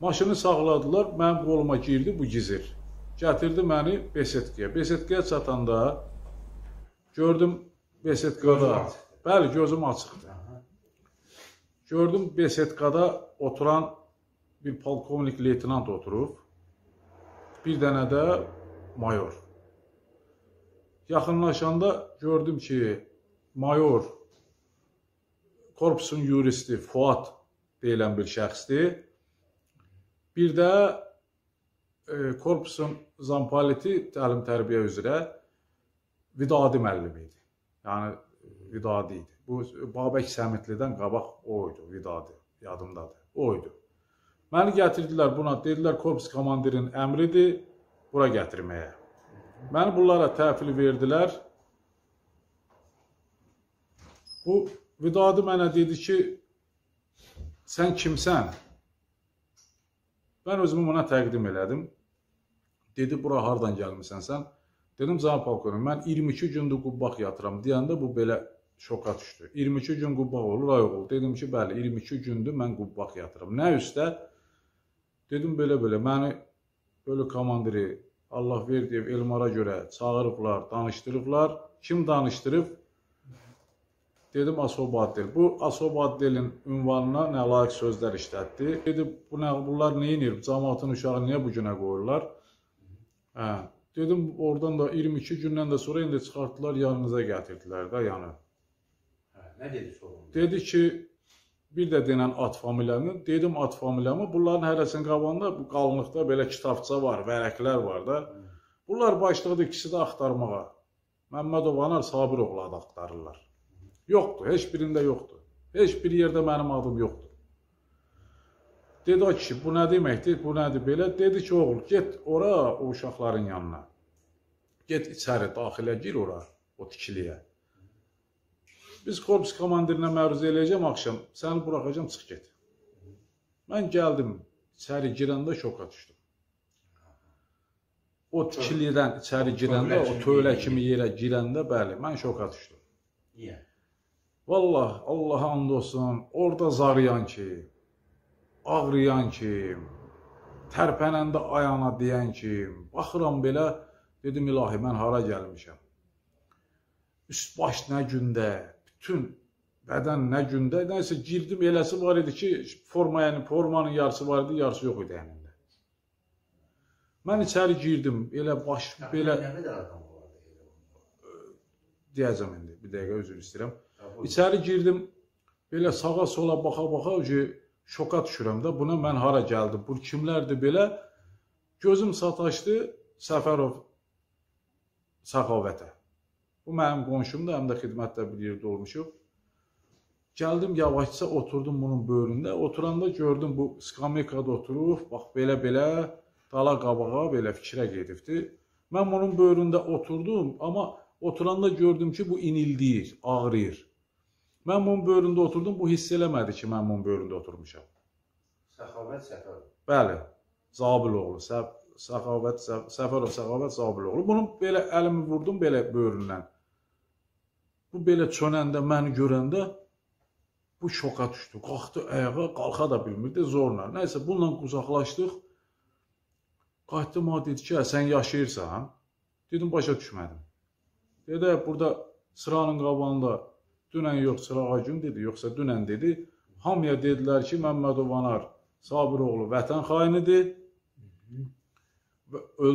Maşını saxladılar, mənim qoluma girdi bu gizir. Gətirdi məni Besetkaya. Besetkaya çatanda gördüm Besetkada, bəli, gözüm açıqdır. Gördüm Besetkada oturan bir polkovnik leytenant oturub, bir dənə də mayor. Yaxınlaşanda gördüm ki, mayor korpusun yuristi Fuat deyilən bir şəxsdir. Bir də korpusun zampaliti təlim-tərbiyə üzrə Vidadi müəllim idi. Yəni, Vidadi idi. Bu, Babək Səmitlidən qabaq o idi, Vidadi, yadımdadır, o idi. Məni gətirdilər buna, dedilər korpus komandirin əmridir, bura gətirməyə. Məni bunlara təhvil verdilər. Bu, Vidadi mənə dedi ki, sən kimsən? Mən özümü buna təqdim elədim. Dedi, bura hardan gəlmirsən sən? Dedim, cənab polkovnik, mən 22 gündür qubbaq yatıram. Deyəndə bu belə şoka düşdü. 22 gün qubbaq olur, ay oğul. Dedim ki, bəli, 22 gündür mən qubbaq yatıram. Nə üstə? Dedim, belə-belə, məni bölük komandiri Allah verdiyev Elmara görə çağırıblar, danışdırıblar. Kim danışdırıb? Dedim, Asobaddel. Bu Asobaddelin ünvanına nə layiq sözlər işlətdi. Dedi, bunlar neyinir? Cəmaatın uşağı niyə bu günə qoyurlar? Dedim, oradan da 22 gündən də sonra indi çıxartdılar, yanınıza gətirdilər də, yəni. Nə dedi sonra? Dedi ki, bir də denən at familiyamı, dedim at familiyamı, bunların hərəsinin qabağında bu qalınlıqda belə kitabça var, vərəklər var da. Bunlar başladı ikisi də axtarmağa. Məmmədov Anar Sabiroğlu adı axtarırlar. Yoxdur, heç birində yoxdur. Heç bir yerdə mənim adım yoxdur. Dedi o kişi, bu nə deməkdir, bu nədir belə? Dedi ki, oğul, get ora, o uşaqların yanına. Get içəri, daxilə gir ora, o tikiliyə. Biz korpus komandirinə məruz eləyəcəm axşam, səni buraxacam, çıx get. Mən gəldim, içəri girəndə şoka düşdüm. O tikilidən içəri girəndə, o tövlə kimi yerə girəndə, bəli, mən şoka düşdüm. Niyə? Vallahi, Allaha and olsun, orada zarayan kim, ağrıyan kim, tərpənəndə ayana deyən kim, baxıram belə, dedim, ilahi, mən hara gəlmişəm. Üst baş nə gündə, bütün bədən nə gündə, nəysə girdim, eləsi var idi ki, formanın yarısı var idi, yarısı yox idi əynində. Mən içəri girdim, elə baş, belə... Nə qədər adam vardı? Deyəcəm indi, bir dəqiqə özür istəyirəm. İçəri girdim, belə sağa sola baxa-baxa, şoka düşürəm də, buna mən hara gəldim, bu kimlərdir belə, gözüm sataşdı Səfərov Səxavətə. Bu mənim qonşumdur, həm də xidmətdə bir yerdə olmuşuq. Gəldim, yavaşca oturdum bunun böyründə, oturanda gördüm bu skamikada oturub, bax belə-belə, dala qabağa belə fikrə gedibdi. Mən bunun böyründə oturdum, amma oturanda gördüm ki, bu inildiyir, ağrıyır. Mən bunun böyründə oturdum, bu hiss eləmədi ki, mən bunun böyründə oturmuşam. Səxavət Səfərov. Bəli, Zabiloğlu, Səfərov Səxavət Zabiloğlu. Bunu belə əlimi vurdum, belə böyründən. Bu belə çönəndə, məni görəndə, bu şoka düşdü. Qalxdı ayağa, qalxa da bilmirdi, zorla. Nəysə, bununla qucaqlaşdıq. Qayıtdım, o dedi ki, sən yaşayırsan. Dedim, başa düşmədim. Dedi, burada sıranın qabağında dünən yox, sırağa gün dedi, yoxsa dünən dedi. Hamıya dedilər ki, Məmmədov Anar Sabiroğlu vətən xainidir.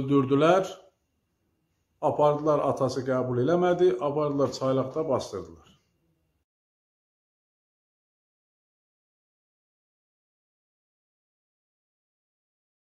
Öldürdülər. Apardılar, atası qəbul eləmədi. Apardılar, çaylaqda bastırdılar.